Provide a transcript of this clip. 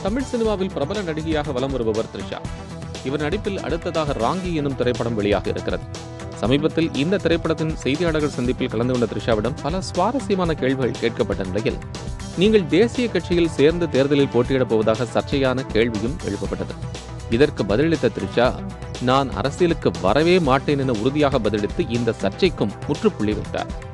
தமிழ் சினிமாவில் பிரபல நடிகையாக வலம் வருபவர் த்ரிஷா. இவர் நடிப்பில் அடுத்ததாக ராங்கி எனும் திரைப்படம் வெளியாக இருக்கிறது. சமீபத்தில் இந்த திரைப்படத்தின் செய்தியாளர்கள் சந்திப்பில் கலந்து கொண்ட த்ரிஷாவிடம் பல சுவாரஸ்யமான கேள்விகள் கேட்கப்பட்ட நிலையில், நீங்கள் தேசிய கட்சியில் சேர்ந்து தேர்தலில் போட்டியிடப் போவதாக சர்ச்சையான கேள்வியும் எழுப்பப்பட்டது. இதற்கு பதிலளித்த த்ரிஷா, நான் அரசியலுக்கு வரவே மாட்டேன் என உறுதியாக பதிலளித்து இந்த சர்ச்சைக்கும் முற்றுப்புள்ளி வைத்தார்.